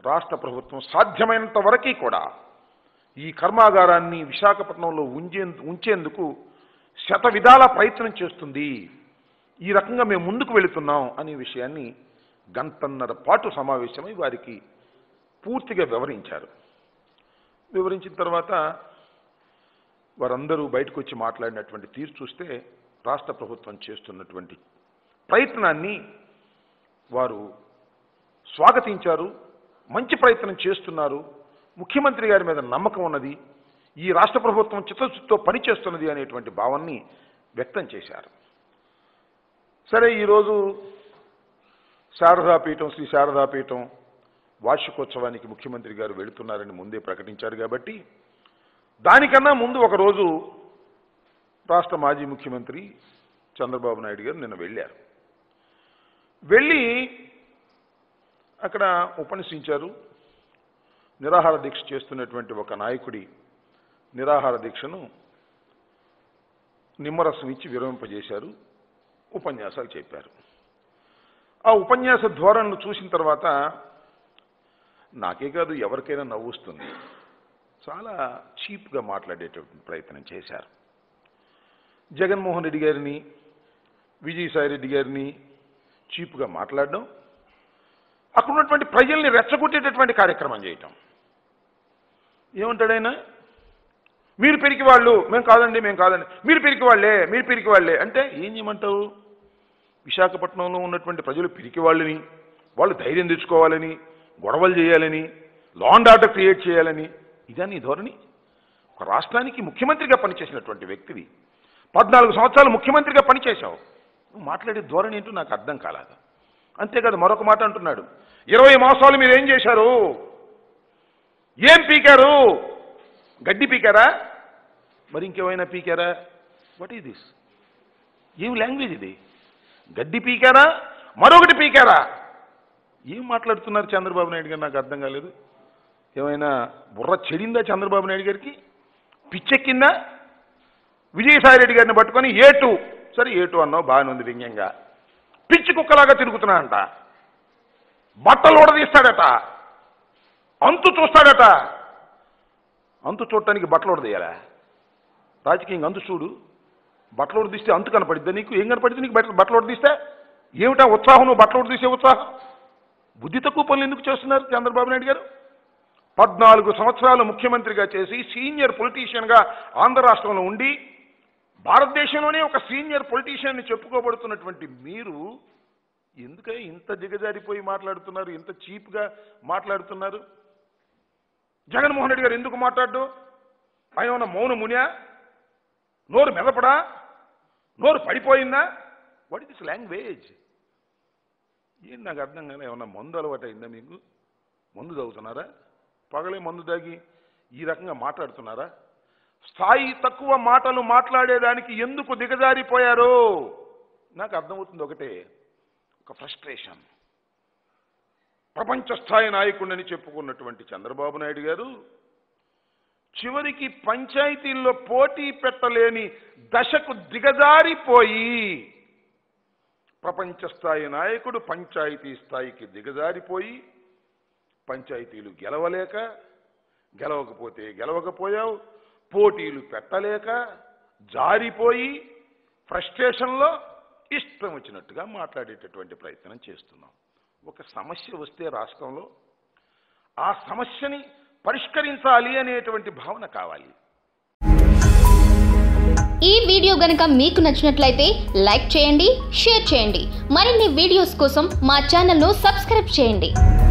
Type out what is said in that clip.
రాష్ట్ర ప్రభుత్వం సాధ్యమైనంత వరకు కూడా ఈ కర్మాగారాన్ని విశాఖపట్నంలో ఉంచేందుకు శత విధాల ప్రయత్నం చేస్తుంది. ఈ రకంగా మేము ముందుకు వెళుతున్నాం అనే విషయాన్ని గంటన్నర పాటు సమావేశమై వారికి పూర్తిగా వివరించారు. వివరించిన తర్వాత వారందరూ బయటకు వచ్చి మాట్లాడినటువంటి తీరు చూస్తే రాష్ట్ర ప్రభుత్వం చేస్తున్నటువంటి ప్రయత్నాన్ని వారు స్వాగతించారు. మంచి ప్రయత్నం చేస్తున్నారు, ముఖ్యమంత్రి గారి మీద నమ్మకం ఉన్నది, ఈ రాష్ట్ర ప్రభుత్వం చిత్తశుద్ధితో పనిచేస్తున్నది అనేటువంటి భావాన్ని వ్యక్తం చేశారు. సరే, ఈరోజు శారదాపీఠం శ్రీ శారదాపీఠం వార్షికోత్సవానికి ముఖ్యమంత్రి గారు వెళుతున్నారని ముందే ప్రకటించారు కాబట్టి దానికన్నా ముందు ఒకరోజు రాష్ట్ర మాజీ ముఖ్యమంత్రి చంద్రబాబు నాయుడు గారు నిన్న వెళ్ళారు. వెళ్ళి అక్కడ ఉపన్యసించారు. నిరాహార దీక్ష చేస్తున్నటువంటి ఒక నాయకుడి నిరాహార దీక్షను నిమ్మరసం ఇచ్చి విరమింపజేశారు. ఉపన్యాసాలు చెప్పారు. ఆ ఉపన్యాస ధోరణిని చూసిన తర్వాత నాకే కాదు ఎవరికైనా నవ్వుస్తుంది. చాలా చీప్గా మాట్లాడేటువంటి ప్రయత్నం చేశారు. జగన్మోహన్ రెడ్డి గారిని, విజయసాయి రెడ్డి గారిని చీప్గా మాట్లాడడం, అక్కడ ఉన్నటువంటి ప్రజల్ని రెచ్చగొట్టేటటువంటి కార్యక్రమం చేయటం. ఏమంటాడైనా, మీరు పిరికి వాళ్ళు, మేము కాదండి, మీరు పిరికి వాళ్ళే అంటే ఏం చేయమంటావు? విశాఖపట్నంలో ఉన్నటువంటి ప్రజలు పిరికి వాళ్ళని, వాళ్ళు ధైర్యం తెచ్చుకోవాలని, గొడవలు చేయాలని, లా అండ్ ఆర్డర్ క్రియేట్ చేయాలని, ఇదా నీ ధోరణి? ఒక రాష్ట్రానికి ముఖ్యమంత్రిగా పనిచేసినటువంటి వ్యక్తివి, 14 సంవత్సరాలు ముఖ్యమంత్రిగా పనిచేశావు, నువ్వు మాట్లాడే ధోరణి ఏంటో నాకు అర్థం కాలేదు. అంతేకాదు మరొక మాట అంటున్నాడు, 20 మాసాలు మీరు ఏం చేశారు? ఏం పీకారు? గడ్డి పీకారా? మరి ఇంకేమైనా పీకారా? What is this? ఏం లాంగ్వేజ్ ఇది? గడ్డి పీకారా, మరొకటి పీకారా? ఏం మాట్లాడుతున్నారు చంద్రబాబు నాయుడు గారు? నాకు అర్థం కాలేదు. ఏమైనా బుర్ర చెడిందా చంద్రబాబు నాయుడు గారికి? పిచ్చెక్కిందా? విజయసాయి రెడ్డి గారిని పట్టుకొని ఏటు, సరే ఏటు అన్నావు, బాగానే ఉంది వ్యంగ్యంగా. పిచ్చి కుక్కలాగా తిరుగుతున్నాడంట, బట్టలు ఉడదీస్తాడట, అంతు చూస్తాడట. అంతు చూడటానికి బట్టలు ఉడదీయాలా? రాజకీయంగా అంతు చూడు. బట్టలు ఉడదీస్తే అంతు కనపడిద్దా నీకు? ఏం కనపడిద్ది నీకు బట్టలు ఉడదీస్తే? ఏమిటా ఉత్సాహం? నువ్వు బట్టలు ఉడదీసే ఉత్సాహం? బుద్ధి తక్కువ పనులు ఎందుకు చేస్తున్నారు చంద్రబాబు నాయుడు గారు? 14 సంవత్సరాలు ముఖ్యమంత్రిగా చేసి సీనియర్ పొలిటీషియన్గా ఆంధ్ర రాష్ట్రంలో ఉండి భారతదేశంలోనే ఒక సీనియర్ పొలిటీషియన్ని చెప్పుకోబడుతున్నటువంటి మీరు ఎందుకే ఇంత దిగజారిపోయి మాట్లాడుతున్నారు, ఇంత చీప్గా మాట్లాడుతున్నారు? జగన్మోహన్ రెడ్డి గారు ఎందుకు మాట్లాడు? ఆయన ఉన్న మౌన మునియా? నోరు మెదపడా? నోరు పడిపోయిందా? What is this language? ఏం నాకు అర్థం కాలే. ఏమన్నా మందు అలవాటు అయిందా మీకు? మందు తాగుతున్నారా? పగలే మందు తాగి ఈ రకంగా మాట్లాడుతున్నారా? స్థాయి తక్కువ మాటలు మాట్లాడేదానికి ఎందుకు దిగజారిపోయారు? నాకు అర్థమవుతుంది ఒకటే, ఒక ఫ్రస్ట్రేషన్. ప్రపంచ స్థాయి నాయకుడిని చెప్పుకున్నటువంటి చంద్రబాబు నాయుడు గారు చివరికి పంచాయతీల్లో పోటీ పెట్టలేని దశకు దిగజారిపోయి, ప్రపంచ స్థాయి నాయకుడు పంచాయతీ స్థాయికి దిగజారిపోయి, పంచాయతీలు గెలవకపోతే గెలవకపోయావు, పోటీలు పెట్టలేక జారిపోయి ఫ్రస్ట్రేషన్లో ఇష్టం వచ్చినట్టుగా మాట్లాడేటటువంటి ప్రయత్నం చేస్తున్నాం. ఒక సమస్య వస్తే రాష్ట్రంలో ఆ సమస్యని పరిష్కరించాలి అనేటువంటి భావన కావాలి. ఈ వీడియో గనుక మీకు నచ్చినట్లయితే లైక్ చేయండి, షేర్ చేయండి. మరిన్ని వీడియోస్ కోసం మా ఛానల్ను సబ్స్క్రైబ్ చేయండి.